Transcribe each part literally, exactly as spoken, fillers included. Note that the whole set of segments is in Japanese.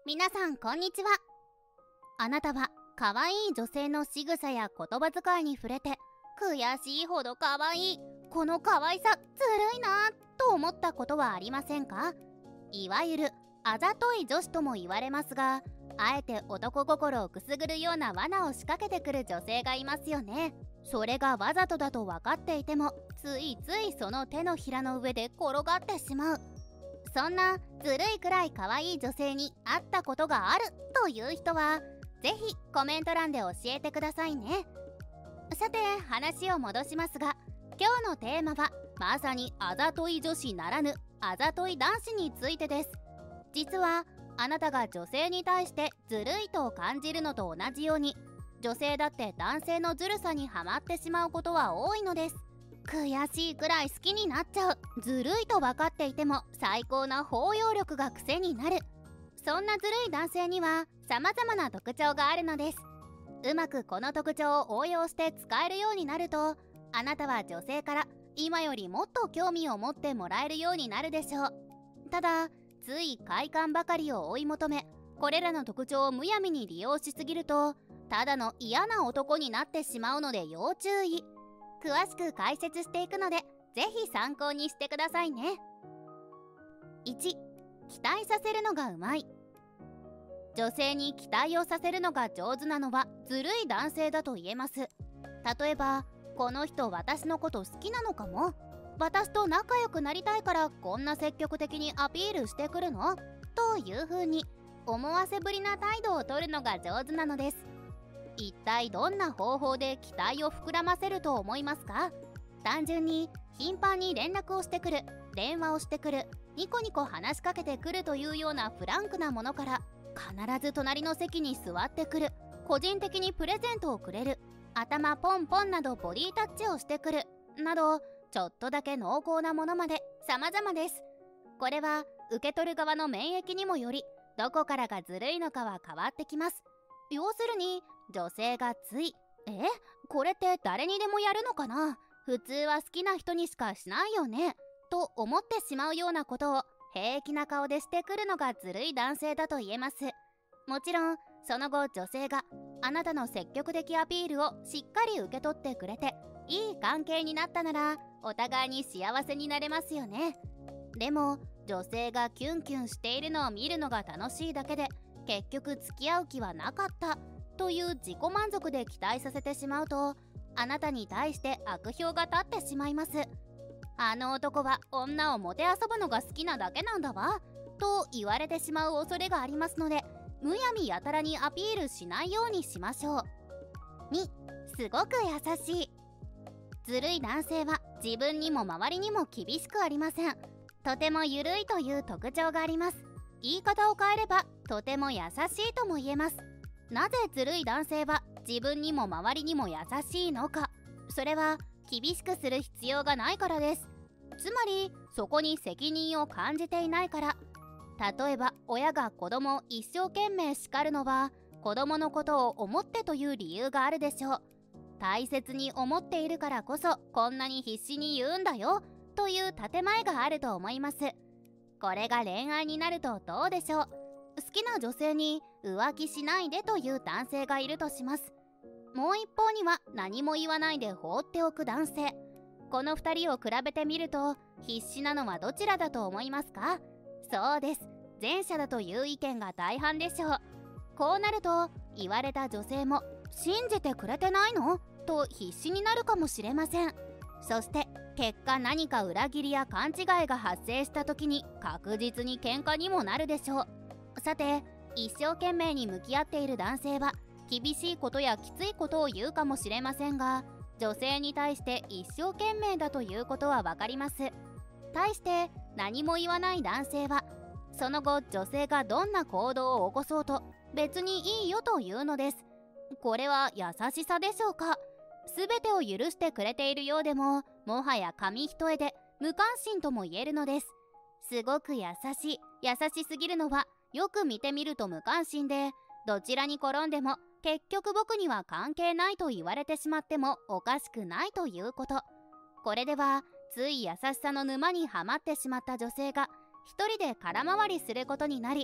皆さんこんにちは。あなたは可愛い女性の仕草や言葉遣いに触れて、悔しいほど可愛い、この可愛さずるいなと思ったことはありませんか？いわゆるあざとい女子とも言われますが、あえて男心をくすぐるような罠を仕掛けてくる女性がいますよね。それがわざとだと分かっていても、ついついその手のひらの上で転がってしまう。そんなずるいくらい可愛い女性に会ったことがあるという人は、ぜひコメント欄で教えてくださいね。さて、話を戻しますが、今日のテーマはまさにあざとい女子ならぬあざとい男子についてです。実はあなたが女性に対してずるいと感じるのと同じように、女性だって男性のずるさにはまってしまうことは多いのです。悔しいくらい好きになっちゃう、ずるいと分かっていても最高な包容力が癖になる、そんなずるい男性には様々な特徴があるのです。うまくこの特徴を応用して使えるようになると、あなたは女性から今よりもっと興味を持ってもらえるようになるでしょう。ただ、つい快感ばかりを追い求め、これらの特徴をむやみに利用しすぎると、ただの嫌な男になってしまうので要注意。詳しく解説していくので、ぜひ参考にしてくださいね。いち、期待させるのがうまい。女性に期待をさせるのが上手なのはずるい男性だと言えます。例えば、この人私のこと好きなのかも、私と仲良くなりたいからこんな積極的にアピールしてくるのという風に思わせぶりな態度をとるのが上手なのです。一体どんな方法で期待を膨らませると思いますか？単純に頻繁に連絡をしてくる、電話をしてくる、ニコニコ話しかけてくるというようなフランクなものから、必ず隣の席に座ってくる、個人的にプレゼントをくれる、頭ポンポンなどボディタッチをしてくるなど、ちょっとだけ濃厚なものまで様々です。これは受け取る側の免疫にもより、どこからがずるいのかは変わってきます。要するに、女性がつい「え、これって誰にでもやるのかな？普通は好きな人にしかしないよね」と思ってしまうようなことを平気な顔でしてくるのがずるい男性だと言えます。もちろんその後、女性があなたの積極的アピールをしっかり受け取ってくれて、いい関係になったならお互いに幸せになれますよね。でも女性がキュンキュンしているのを見るのが楽しいだけで、結局付き合う気はなかったという自己満足で期待させてしまうと、あなたに対して悪評が立ってしまいます。あの男は女をもてあそぶのが好きなだけなんだわと言われてしまう恐れがありますので、むやみやたらにアピールしないようにしましょう。に、すごく優しい。ずるい男性は自分にも周りにも厳しくありません。とてもゆるいという特徴があります。言い方を変えれば、とても優しいとも言えます。なぜずるい男性は自分にも周りにも優しいのか。それは厳しくする必要がないからです。つまりそこに責任を感じていないから。例えば親が子供を一生懸命叱るのは、子供のことを思ってという理由があるでしょう。大切に思っているからこそこんなに必死に言うんだよという建前があると思います。これが恋愛になるとどうでしょう。好きな女性に浮気しないでという男性がいるとします。もう一方には何も言わないで放っておく男性。このふたりを比べてみると、必死なのはどちらだと思いますか？そうです、前者だという意見が大半でしょう。こうなると言われた女性も信じてくれてないの？と必死になるかもしれません。そして結果、何か裏切りや勘違いが発生した時に確実に喧嘩にもなるでしょう。さて、一生懸命に向き合っている男性は厳しいことやきついことを言うかもしれませんが、女性に対して一生懸命だということは分かります。対して何も言わない男性は、その後女性がどんな行動を起こそうと別にいいよというのです。これは優しさでしょうか？全てを許してくれているようでも、もはや紙一重で無関心とも言えるのです。すごく優しい、優しすぎるのは、よく見てみると無関心で、どちらに転んでも結局僕には関係ないと言われてしまってもおかしくないということ。これではつい優しさの沼にはまってしまった女性が一人で空回りすることになり、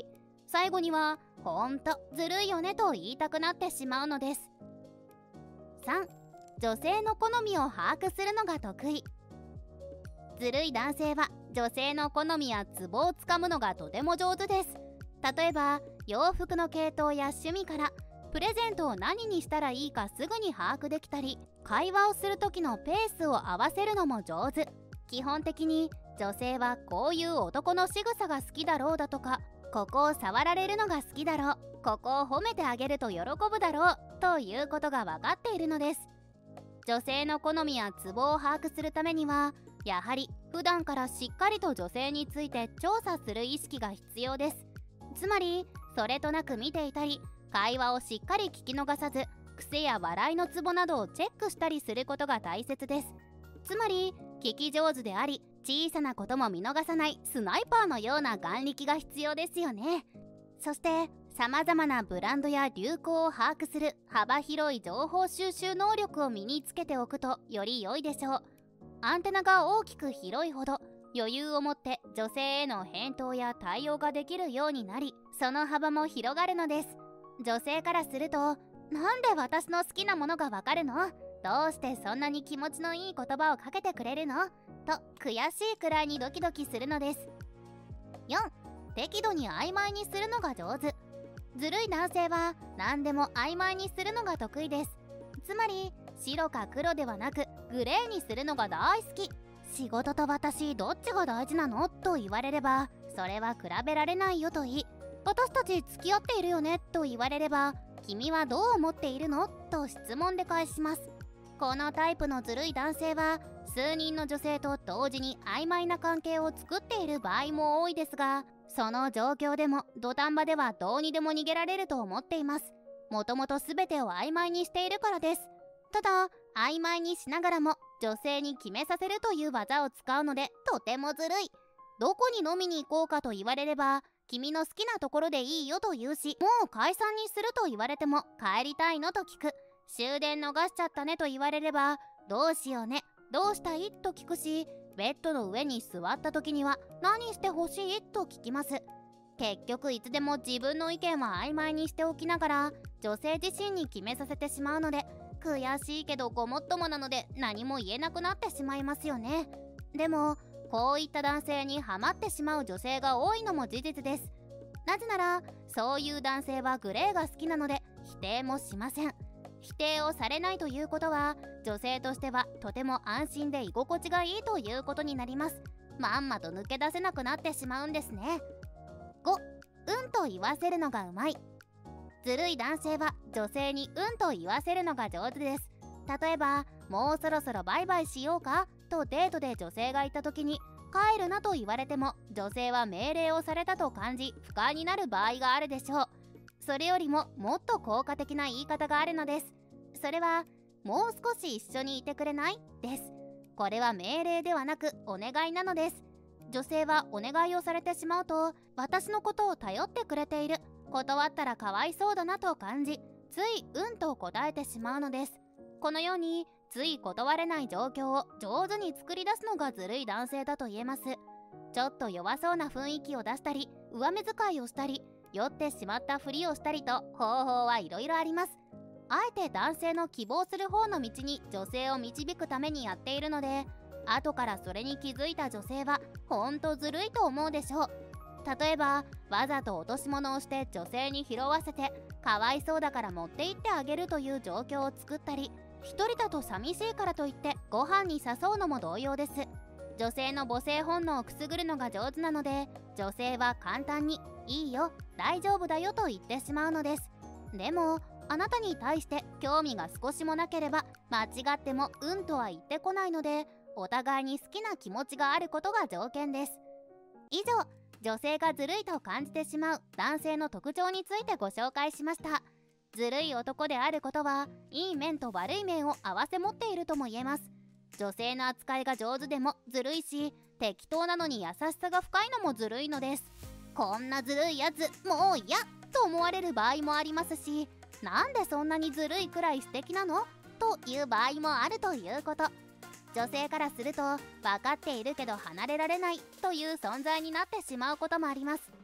最後にはほんとずるいよねと言いたくなってしまうのです。さん、女性の好みを把握するのが得意。ずるい男性は女性の好みやツボをつかむのがとても上手です。例えば洋服の系統や趣味からプレゼントを何にしたらいいかすぐに把握できたり、会話をする時のペースを合わせるのも上手。基本的に女性はこういう男の仕草が好きだろうだとか、ここを触られるのが好きだろう、ここを褒めてあげると喜ぶだろうということが分かっているのです。女性の好みやツボを把握するためには、やはり普段からしっかりと女性について調査する意識が必要です。つまりそれとなく見ていたり、会話をしっかり聞き逃さず、癖や笑いのツボなどをチェックしたりすることが大切です。つまり聞き上手であり、小さなことも見逃さないスナイパーのような眼力が必要ですよね。そしてさまざまなブランドや流行を把握する幅広い情報収集能力を身につけておくとより良いでしょう。アンテナが大きく広いほど余裕を持って女性への返答や対応ができるようになり、その幅も広がるのです。女性からすると、なんで私の好きなものがわかるの？どうしてそんなに気持ちのいい言葉をかけてくれるの？と悔しいくらいにドキドキするのです。よん、適度に曖昧にするのが上手。ずるい男性は何でも曖昧にするのが得意です。つまり白か黒ではなくグレーにするのが大好き。仕事と私どっちが大事なの？と言われれば、それは比べられないよと言い、私たち付き合っているよねと言われれば、君はどう思っているの？と質問で返します。このタイプのずるい男性は数人の女性と同時に曖昧な関係を作っている場合も多いですが、その状況でも土壇場ではどうにでも逃げられると思っています。もともと全てを曖昧にしているからです。ただ曖昧にしながらも女性に決めさせるという技を使うのでとてもずるい。どこに飲みに行こうかと言われれば、君の好きなところでいいよと言うし、もう解散にすると言われても帰りたいのと聞く。終電逃しちゃったねと言われれば、どうしようね、どうしたいと聞くし、ベッドの上に座った時には何してほしいと聞きます。結局いつでも自分の意見は曖昧にしておきながら女性自身に決めさせてしまうので、悔しいけどごもっともなので何も言えなくなってしまいますよね。でもこういった男性にハマってしまう女性が多いのも事実です。なぜならそういう男性はグレーが好きなので否定もしません。否定をされないということは女性としてはとても安心で居心地がいいということになります。まんまと抜け出せなくなってしまうんですね。ご、うんと言わせるのがうまい。ずるい男性は女性にうんと言わせるのが上手です。例えばもうそろそろバイバイしようかとデートで女性が言った時に、帰るなと言われても女性は命令をされたと感じ不快になる場合があるでしょう。それよりももっと効果的な言い方があるのです。それはもう少し一緒にいてくれない？です。これは命令ではなくお願いなのです。女性はお願いをされてしまうと、私のことを頼ってくれている、断ったらかわいそうだなと感じ、ついうんと答えてしまうのです。このようについ断れない状況を上手に作り出すのがずるい男性だと言えます。ちょっと弱そうな雰囲気を出したり、上目遣いをしたり、酔ってしまったふりをしたりと方法はいろいろあります。あえて男性の希望する方の道に女性を導くためにやっているので、後からそれに気づいた女性はほんとずるいと思うでしょう。例えばわざと落とし物をして女性に拾わせて、かわいそうだから持って行ってあげるという状況を作ったり、一人だと寂しいからといってご飯に誘うのも同様です。女性の母性本能をくすぐるのが上手なので、女性は簡単にいいよ、大丈夫だよと言ってしまうのです。でもあなたに対して興味が少しもなければ間違ってもうんとは言ってこないので、お互いに好きな気持ちがあることが条件です。以上、女性がずるいと感じてしまう男性の特徴についてご紹介しました。ずるい男であることはいい面と悪い面を併せ持っているとも言えます。女性の扱いが上手でもずるいし、適当なのに優しさが深いのもずるいのです。こんなずるいやつもう嫌と思われる場合もありますし、なんでそんなにずるいくらい素敵なのという場合もあるということ。女性からすると分かっているけど離れられないという存在になってしまうこともあります。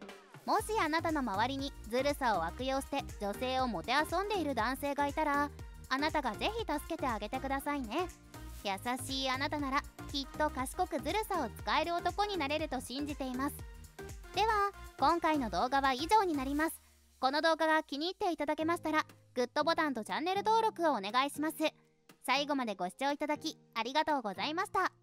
もしあなたの周りにずるさを悪用して女性をもてあそんでいる男性がいたら、あなたがぜひ助けてあげてくださいね。優しいあなたならきっと賢くずるさを使える男になれると信じています。では今回の動画は以上になります。この動画が気に入っていただけましたらグッドボタンとチャンネル登録をお願いします。最後までご視聴いただきありがとうございました。